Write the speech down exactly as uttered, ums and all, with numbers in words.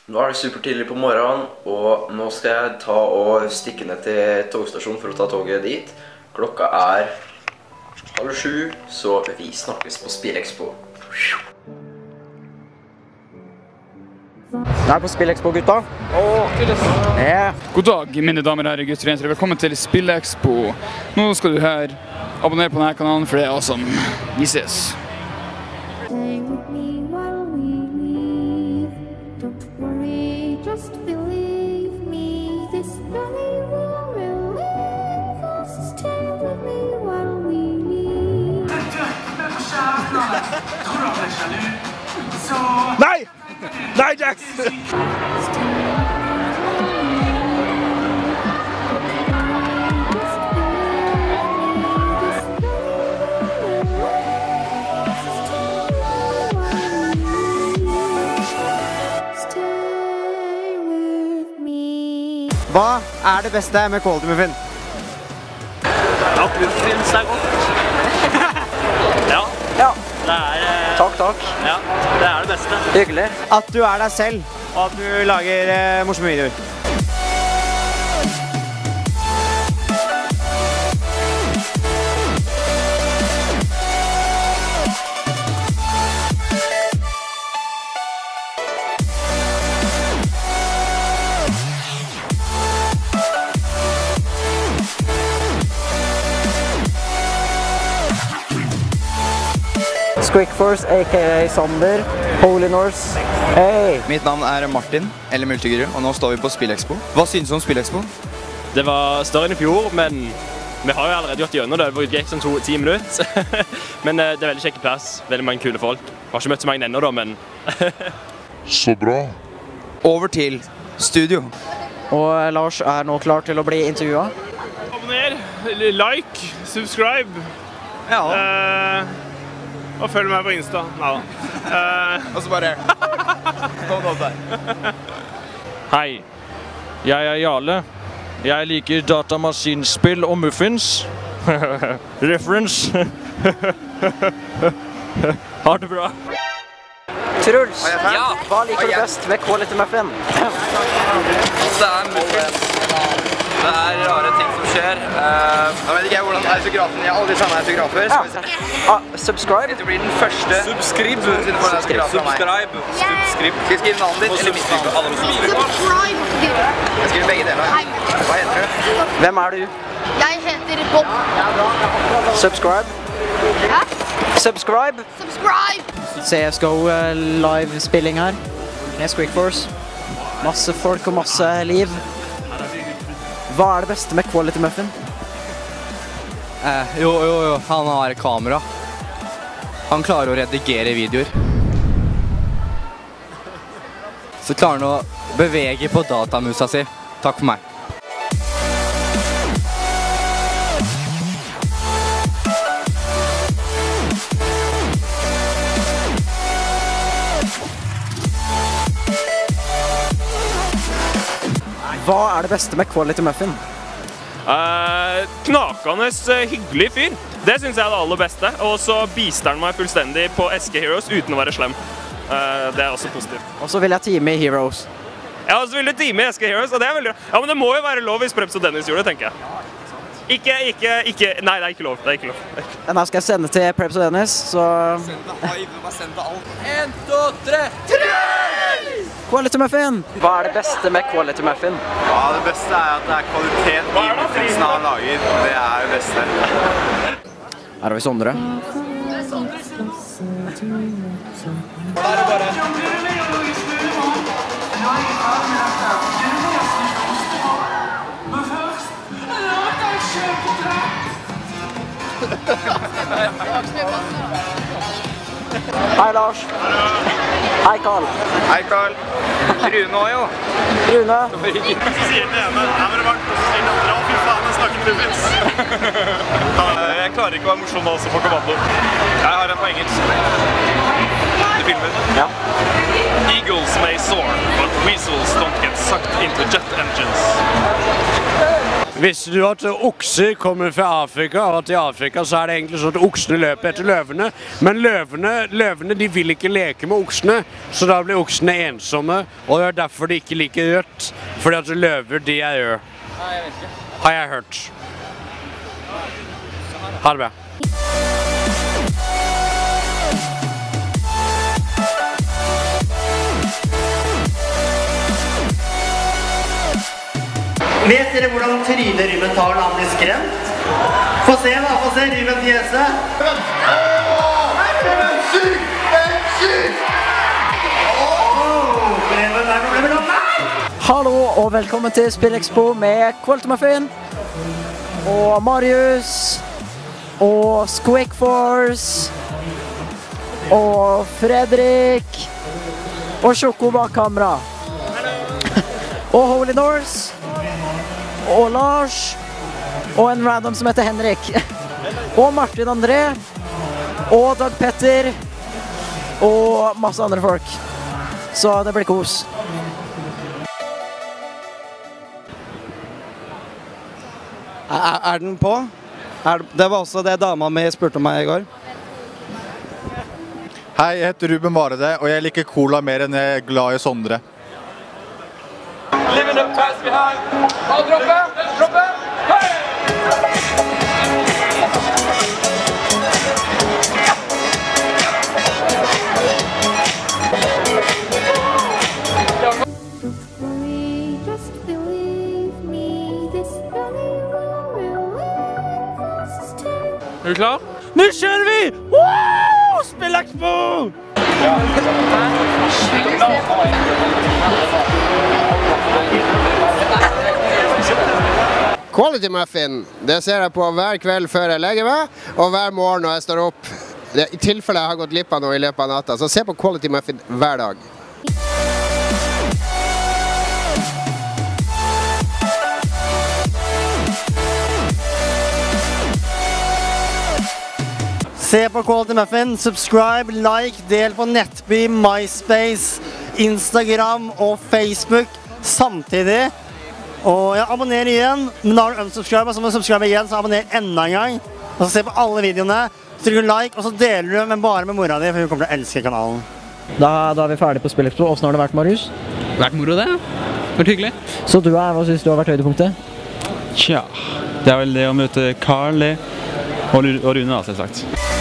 Nå er det supertidlig på morgenen, og nå skal jeg ta og stikke ned til togstasjonen for å ta toget dit. Klokka er halv sju, så vi snakkes på SpillExpo. Nå er på SpillExpo, gutta. Åh, yeah. God dag, mine damer og herrer, gutter og jenter. Velkommen til SpillExpo. Nå skal du her abonnere på denne kanalen, for det er awesome. Vi ses. Just believe me, this journey will relieve us. Stay with me while we leave. Nei! Nei, Jax! Hva er det beste med Quality Muffin? At du synes det er godt. Ja. Ja. Det er... Eh, takk, takk. Ja, det er det beste. Hyggelig. At du er deg selv, og at du lager eh, morsomme videoer. Squeakforce, aka Sander, Holy Norse, hey! Mitt navn er Martin, eller Multiguru, og nå står vi på SpillExpo. Hva synes du om SpillExpo? Det var større enn i fjor, men vi har jo allerede gjort gjennom det. Det gikk sånn to, ti minutter. Men det er veldig kjekke plass, veldig mange kule folk. Jeg har ikke møtt så mange ennå da, men... Så bra. Over til studio. Og Lars er nå klar til å bli intervjuet. Abonner, like, subscribe. Ja. Uh, Og følg meg på Insta. Neida. Uh, Og så bare... Kom nå der. Hei, jeg er Jarle. Jeg liker datamaskinspill og muffins. Reference. Ha det bra. Truls, hva liker du best med Quality Muffin? Det er muffins. Det er rare ting som skjer. Uh, jeg vet ikke hvordan autografen... Jeg har aldri sammen autografer. Ja. Ah, subscribe. Det blir den første... Subscribe. Subscribe. Subscribe. Skal jeg skrive navnet ditt eller mitt navn? Jeg skriver begge deler. Hva heter du? Hvem er du? Jeg heter Bob. Subscribe. Hæ? Subscribe. Subscribe! C S G O uh, live-spilling her. Med Squeakforce. Masse folk og masse liv. Hva er det beste med Quality Muffin? Eh, jo, jo, jo. Han har kamera. Han klarer å redigere videoer. Så klarer han å bevege på datamusa si. Takk for meg. Hva er det beste med Quality Muffin? uh, knakende hyggelig fyr. Det synes jeg er det aller beste. Og så bister han meg fullstendig på S K Heroes uten å være slem. Uh, det er også positivt. Og så vil jeg time i Heroes. Ja, og så vil du time i S K Heroes, og det er veldig... Ja, men det må jo være lov hvis Preps og Dennis gjorde det, tenker jeg. Ikke, ikke, ikke... Nei, det er ikke lov. Det er ikke lov. Den her skal jeg sende til Preps og Dennis, så... Send det hive, bare send det alt. En, to, tre! Quality Muffin! Hva er det beste med Quality Muffin? Ja, det beste er at det er kvalitet i muffinsen han lager. Det er det beste. Her har vi Sondre. Da er det bare... Hei Lars. Hei Karl. Hei Karl. Rune også jo. Rune. Så sier den ene, her var det varmt, og så sier den andre, å fy faen, jeg snakker muffins. Jeg klarer ikke å være morsom også på kommando. Jeg har en på engelsk. Du filmer? Ja. Eagles may soar, but weasels don't get sucked into jet engines. Visste du at okser kommer fra Afrika, og at i Afrika så er det egentlig sånn at oksene løper etter løvene, men løvene, løvene de vil ikke leke med oksene, så da blir oksene ensomme, og det er derfor de ikke liker rødt, fordi at løver de er røde. Har jeg hørt. Ha det bra. Vet dere hvordan trynet Ruben tar når han blir skremt? Få se da, få se Ruben fjeset. Åh, er den syk? Er den syk? Åh, Ruben er problemet nå. Hallo og velkommen til SpillExpo med Quality Muffin og Marius og Squeakforce og Fredrik og Sjoko bak kamera og Holy Norse og Lars, og en random som heter Henrik, og Martin André, og Dag Petter, og masse andre folk. Så det blir kos. Er, er den på? Er, det var også det dama mi spurte om meg i går. Hei, jeg heter Ruben Varede, og jeg liker cola mer enn jeg er glad i Sondre. Living up fast behind. Ball droppe, droppe. Hei! Just believe me, this really will relieve us too. Er du klar? Nå kjører vi! Wow! SpillExpo! Quality Muffin, det ser jeg på hver kveld før jeg legger meg, og hver morgen når jeg står opp. Det, i tilfelle jeg har gått glipp av noe i løpet av natta, så se på Quality Muffin hver dag. Se på Quality Muffin, subscribe, like, del på Nettby, MySpace, Instagram og Facebook samtidig. Og ja, abonner igjen, men da har du unsubscribe, så må du subscribe igjen, så abonner enda en gang. Og så se på alle videoene, trykker like, og så deler du, men bare med mora di, for hun kommer til å elske kanalen. Da, da er vi ferdig på SpillExpo. Hvordan har det vært, Marius? Vært moro det, vært hyggelig. Så du er, hva synes du har vært høydepunktet? Tja, det er vel det å møte Carl og Rune, selvsagt.